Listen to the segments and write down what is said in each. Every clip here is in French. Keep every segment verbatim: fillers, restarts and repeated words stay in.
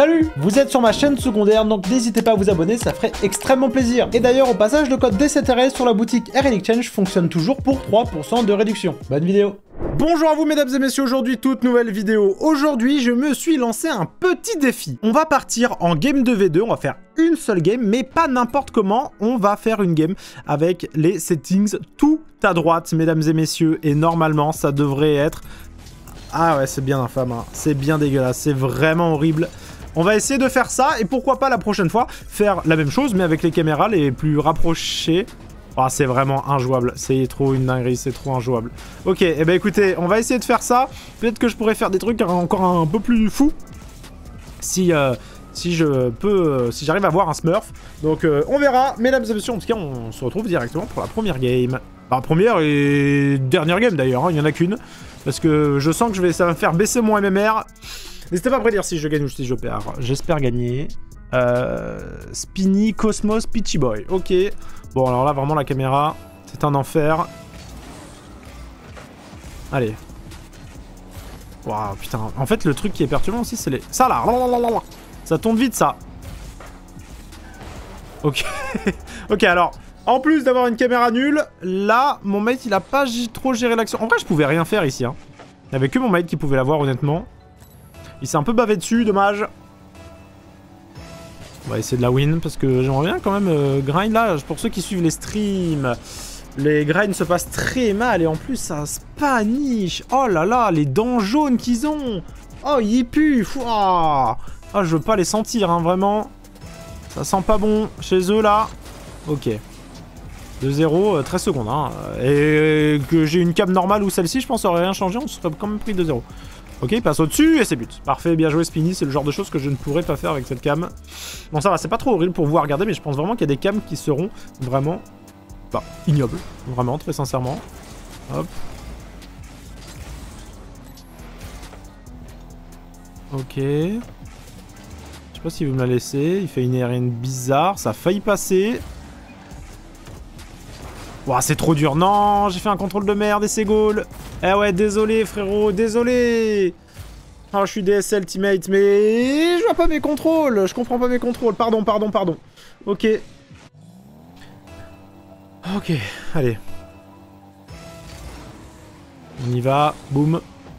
Salut! Vous êtes sur ma chaîne secondaire, donc n'hésitez pas à vous abonner, ça ferait extrêmement plaisir. Et d'ailleurs, au passage, le code D sept R S sur la boutique R L Exchange fonctionne toujours pour trois pour cent de réduction. Bonne vidéo! Bonjour à vous mesdames et messieurs, aujourd'hui toute nouvelle vidéo. Aujourd'hui je me suis lancé un petit défi. On va partir en game deux v deux, on va faire une seule game, mais pas n'importe comment. On va faire une game avec les settings tout à droite mesdames et messieurs. Et normalement ça devrait être... Ah ouais, c'est bien infâme, hein. C'est bien dégueulasse, c'est vraiment horrible. On va essayer de faire ça et pourquoi pas la prochaine fois faire la même chose mais avec les caméras les plus rapprochées. Ah, oh, c'est vraiment injouable, c'est trop une dinguerie, c'est trop injouable. Ok, et eh ben écoutez, on va essayer de faire ça. Peut-être que je pourrais faire des trucs encore un peu plus fous. Si, euh, si je peux, euh, si j'arrive à voir un Smurf. Donc euh, on verra, mesdames et messieurs, en tout cas on se retrouve directement pour la première game. Enfin, première et dernière game d'ailleurs, hein, il n'y en a qu'une. Parce que je sens que je vais, ça va me faire baisser mon M M R. N'hésitez pas à prédire si je gagne ou si je perds. J'espère gagner. Euh, Spinny, Cosmos, Peachy Boy. Ok. Bon, alors là, vraiment, la caméra, c'est un enfer. Allez. Waouh, putain. En fait, le truc qui est perturbant aussi, c'est les... Ça, là. Ça tourne vite, ça. Ok. Ok, alors, en plus d'avoir une caméra nulle, là, mon mate, il a pas trop géré l'action. En vrai, je pouvais rien faire ici, hein. Il n'y avait que mon mate qui pouvait l'avoir, honnêtement. Il s'est un peu bavé dessus, dommage. On va essayer de la win parce que j'aimerais bien quand même euh, grind là. Pour ceux qui suivent les streams, les grinds se passent très mal et en plus ça se paniche. Oh là là, les dents jaunes qu'ils ont. Oh, ils puent. Ah, oh, je veux pas les sentir, hein, vraiment. Ça sent pas bon chez eux là. Ok. deux zéro, euh, treize secondes. Hein. Et que j'ai une cam normale ou celle-ci, je pense ça aurait rien changé. On se serait quand même pris deux zéro. Ok, il passe au-dessus et c'est but. Parfait, bien joué Spinny, c'est le genre de choses que je ne pourrais pas faire avec cette cam. Bon ça va, c'est pas trop horrible pour vous à regarder, mais je pense vraiment qu'il y a des cams qui seront vraiment... Bah, ignobles. Vraiment, très sincèrement. Hop. Ok. Je sais pas s'il veut me la laisser, il fait une aérienne bizarre, ça a failli passer. Ouah, c'est trop dur. Non, j'ai fait un contrôle de merde et c'est goal. Eh ouais, désolé frérot, désolé. Oh, je suis D S L teammate, mais je vois pas mes contrôles. Je comprends pas mes contrôles. Pardon, pardon, pardon. Ok. Ok, allez. On y va. Boum.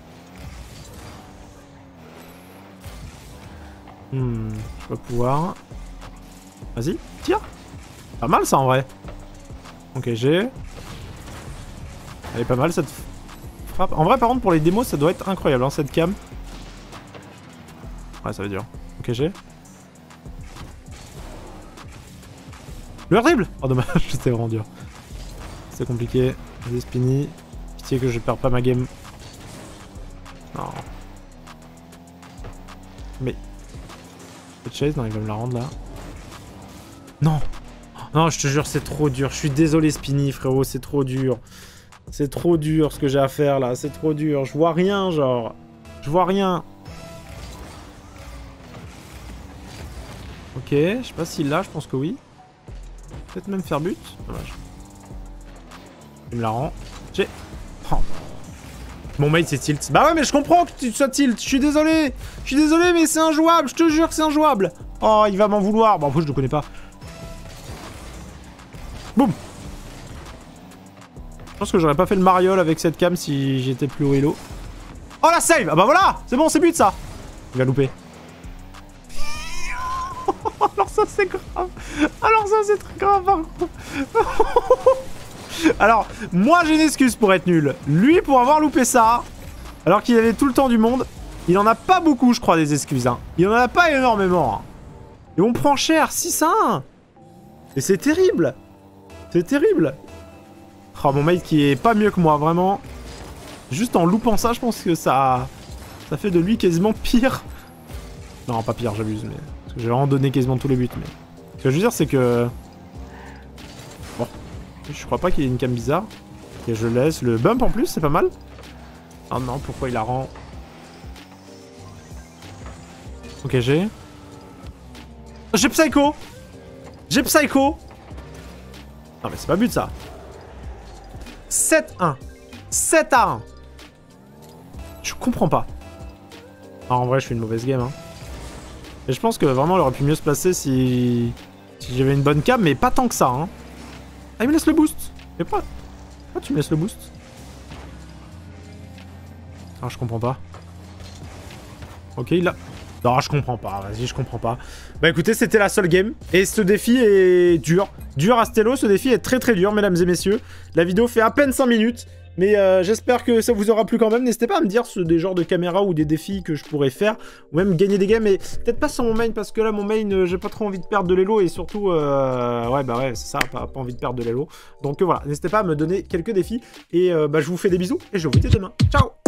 Hmm, je vais pouvoir. Vas-y, tire. Pas mal ça en vrai. Ok, j'ai. Elle est pas mal cette frappe. En vrai, par contre, pour les démos, ça doit être incroyable, hein, cette cam. Ouais, ça va être dur. Ok, j'ai. Le dribble. Oh, dommage, c'était vraiment dur. C'est compliqué. Vas-y, Spinny. Pitié que je perds pas ma game. Non. Mais. Cette chase, non, il va me la rendre là. Non. Non, je te jure, c'est trop dur. Je suis désolé, Spinny, frérot, c'est trop dur. C'est trop dur ce que j'ai à faire là, c'est trop dur. Je vois rien, genre. Je vois rien. Ok, je sais pas s'il l'a, je pense que oui. Peut-être même faire but. Dommage. Il me la rend. J'ai. Oh. Mon mate c'est tilt. Bah ouais, mais je comprends que tu sois tilt. Je suis désolé. Je suis désolé, mais c'est injouable. Je te jure que c'est injouable. Oh, il va m'en vouloir. Bon, après, je le connais pas. Boum. Je pense que j'aurais pas fait le mariole avec cette cam si j'étais plus au hello. Oh la save. Ah bah voilà. C'est bon, c'est but ça. Il va louper. Alors ça c'est grave. Alors ça c'est très grave par contre. Alors, moi j'ai une excuse pour être nul. Lui pour avoir loupé ça, alors qu'il avait tout le temps du monde. Il en a pas beaucoup je crois des excuses. Hein. Il en a pas énormément. Hein. Et on prend cher, six à un. Et c'est terrible. C'est terrible. Oh, mon mate qui est pas mieux que moi, vraiment. Juste en loupant ça, je pense que ça... Ça fait de lui quasiment pire. Non, pas pire, j'abuse, mais... Parce que j'ai vraiment donné quasiment tous les buts, mais... Ce que je veux dire, c'est que... Bon. Je crois pas qu'il y ait une cam bizarre. Et je laisse le bump en plus, c'est pas mal. Ah non, pourquoi il la rend? Ok, j'ai... J'ai Psycho. J'ai Psycho. Non mais c'est pas but ça. sept à un. sept à un. Je comprends pas. Ah, en vrai, je fais une mauvaise game. Hein. Et je pense que vraiment, il aurait pu mieux se placer si, si j'avais une bonne cam, mais pas tant que ça. Hein. Ah, il me laisse le boost. Mais pas... Pourquoi tu me laisses le boost? Ah, je comprends pas. Ok, il a... Non, je comprends pas. Vas-y, je comprends pas. Bah écoutez, c'était la seule game. Et ce défi est dur. Dur à Stello. Ce défi est très très dur, mesdames et messieurs. La vidéo fait à peine cinq minutes. Mais euh, j'espère que ça vous aura plu quand même. N'hésitez pas à me dire ce, des genres de caméras ou des défis que je pourrais faire. Ou même gagner des games. Mais peut-être pas sur mon main. Parce que là, mon main, euh, j'ai pas trop envie de perdre de l'élo. Et surtout, euh, ouais, bah ouais, c'est ça. Pas, pas envie de perdre de l'élo. Donc euh, voilà. N'hésitez pas à me donner quelques défis. Et euh, bah, je vous fais des bisous. Et je vous dis demain. Ciao!